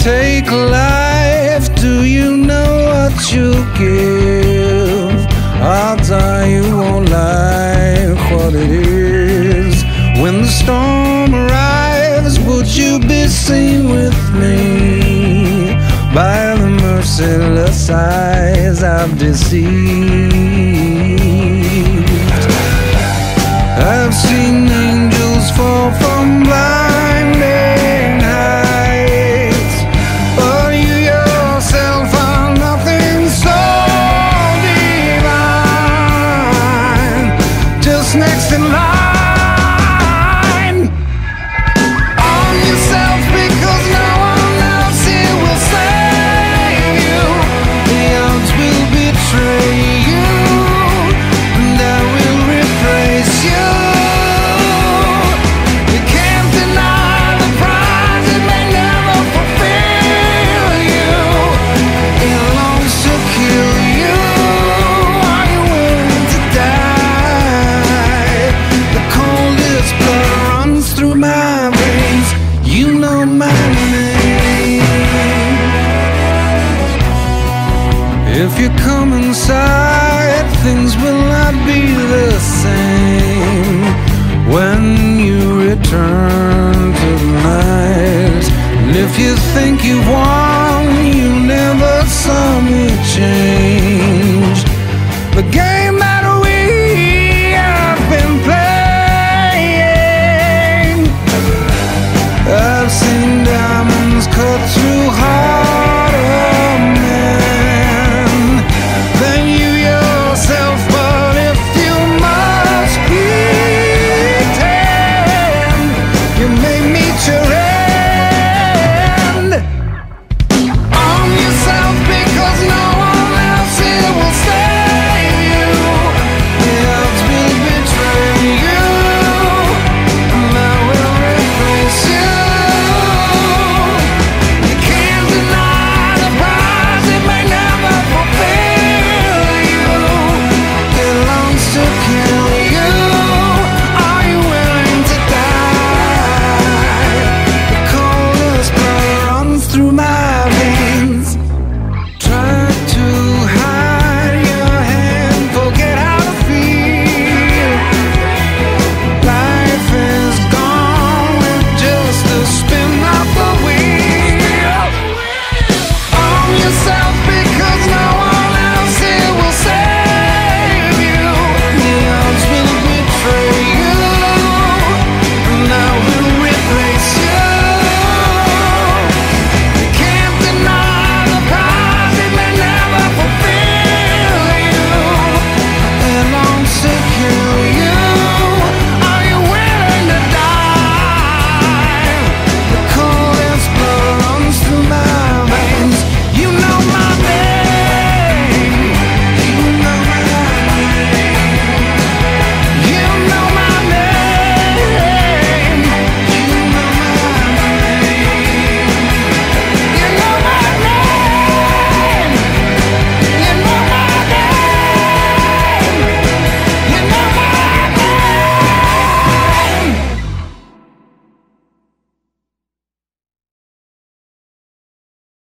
take life, do you know what you'll give? Odds are you won't like what it is. When the storm arrives, would you be seen with me by the merciless eyes of deceit? I've seen angels fall from blinding heights, but you yourself are nothing so divine. Just next in line, arm yourself because no one else here will save you. The odds will betray you, and I will replace you. You can't deny the prize, it may never fulfill you. It longs to kill you. Are you willing to die? The coldest blood runs through my veins. You know my name. If you come inside, things will not be the same when you return to the night. And if you think you've won, you never saw me change. The game